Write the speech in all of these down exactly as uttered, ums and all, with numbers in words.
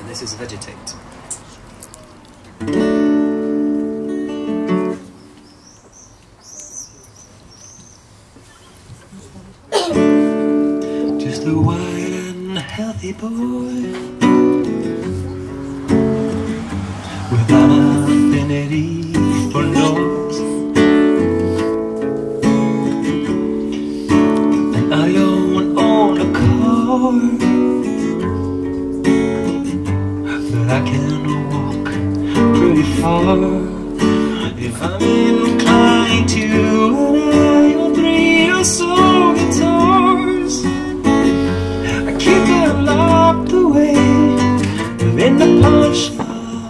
and this is Vegetate. Just a white and healthy boy with an affinity for noise, and I don't own a car, but I can walk pretty far if I'm inclined to. And I own three or so guitars. I keep them locked away in the pawn shop.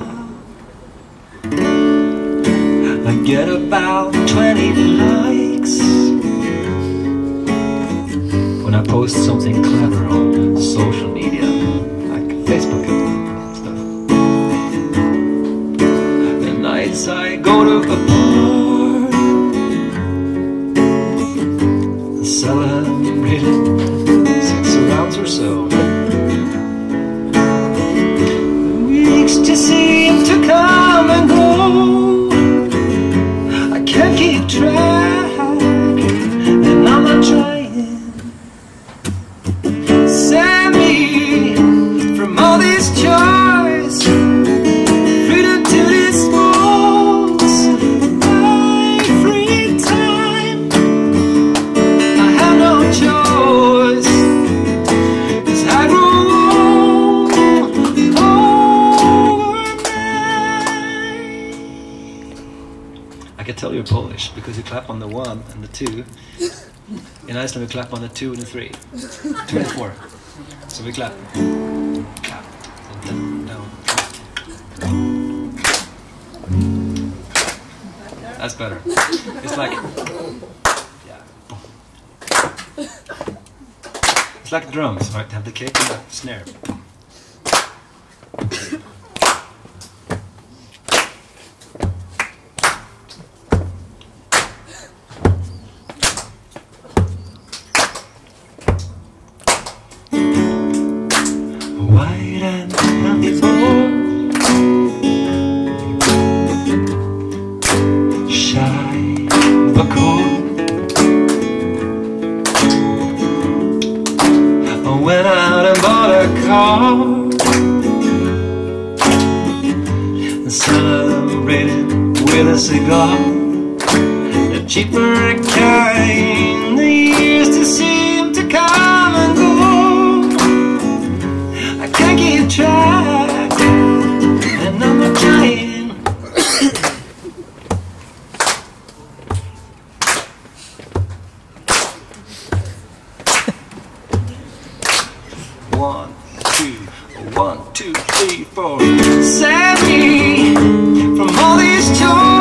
I get about twenty likes when I post something clever on social media, like Facebook and stuff. The nights I go to a bar, celebrating six rounds or so. The weeks just seem to come and go. I can't keep track, and I'm not trying. Save me from all these joys, freedom to dispose my free time. I have no choice, 'cause I grow old overnight. I can tell you're Polish because you clap on the one and the two. In Iceland we clap on the two and the three. Two and the four. So we clap. Clap. And down, down. That's better. It's like, yeah. It's like drums, right? Have the kick and the snare. White and healthy boy, shy but cool. I went out and bought a car and celebrated with a cigar, the cheaper kind. The years just seem to come and go. I can't keep track, and I'm not trying. One, two, one, two, three, four. Save me from all these chores.